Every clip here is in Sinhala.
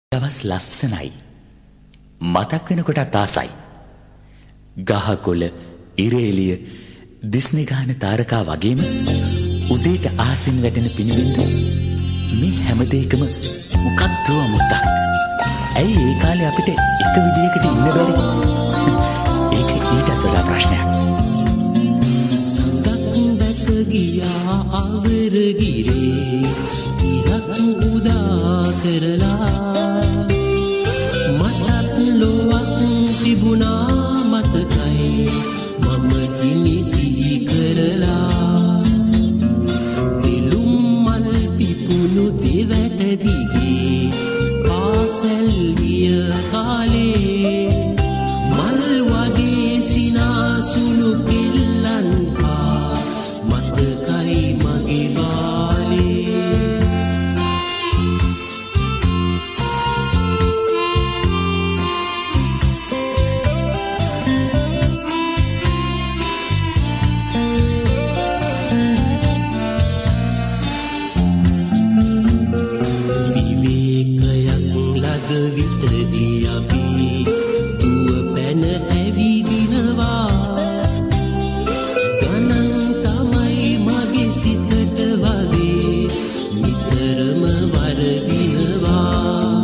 දවස් ලස්සනයි. මතක් වෙනකොටත් ආසයි. ගහකොළ ඉරේලිය දිස්නේ ගහන තාරකා වගේම උදේට ආසින් වැටෙන පිනිබින්දු මේ හැම දෙයකම මොකක්ද අමුත්තක්. ඇයි ඒ කාලේ අපිට එක විදියකට ඉන්න බැරි? ඒක ඊටත් වඩා ප්‍රශ්නයක්. සඳක් බැස ගියා අවරගිරේ ඉරක් උදා කරලා මටත් ලොවක් තිබුණා මතකයි මම ඉනි සිහි කරලා දිලුම් මල් පිපුණු දෙවැට දිගේ පාසල් ගිය කාලේ මල් වගේ සිනාසුණු පිල්ලන් හා මතකයි මගේ බාලේ. විතදී අපි දුව පැන ඇවිදිනවා ගණන් තමයි මගේ සිතට වගේ නිතරම වරදිනවා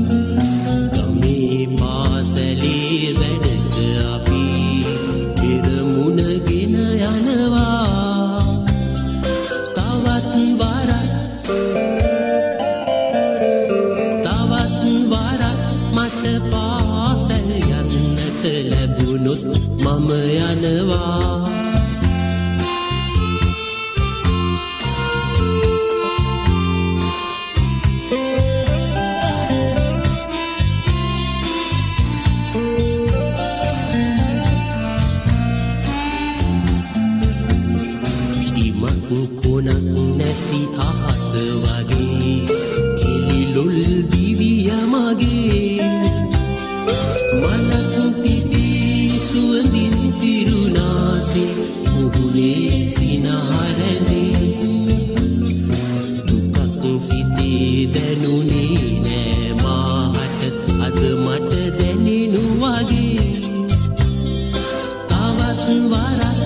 ගමේ පාසලේ වැඩක අපි පෙරමුණගෙන යනවා තවත් වරක් මට පාසල් යන්නට ලැබුණොත් මම යනවා ඉමක් කොනක් නැති අහස වගේ කිලිලොල් දිවිය මගේ මලක් පිපී සුවඳින් පිරුණාසේ මුහුණේ සිනාරැඳේ දුකක් සිතේ දැනුනේ නෑ මාහට අද මට දැනෙනු වගේ තවත් වරක්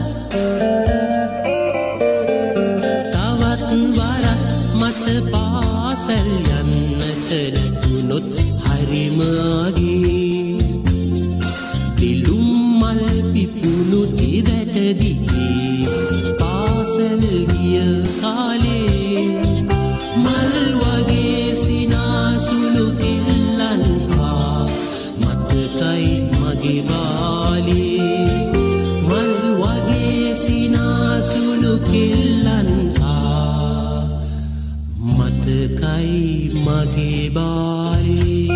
මට පාසල් යන්නට ලැබුණොත් හරිම ආගේ දිලුම් මල් පිපුණු දෙවැට දිගේ පාසල් ගිය කාලේ මල් වගේ සිනාසුණු කිල්ලන් හා මතකයි මගේ බාලේ මල් වගේ සිනාසුණු කිල්ලන් හා මතකයි මගේ බාලේ